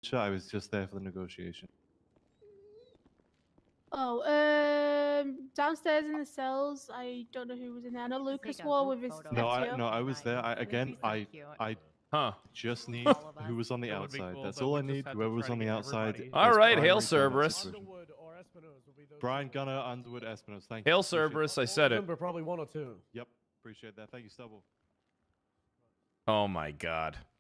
I was just there for the negotiation. Oh, downstairs in the cells, I don't know who was in there. I know Lucas War with his No, nephew. I was there. I just need who was on the outside. That's all I need. Whoever was on the outside. All right, primary hail for that Cerberus. situation. Brian Gunner, Underwood, Espinosa. Thank you. Hail Cerberus, I said it. Probably 1 or 2. Yep, appreciate that. Thank you, Stubble. Oh my god.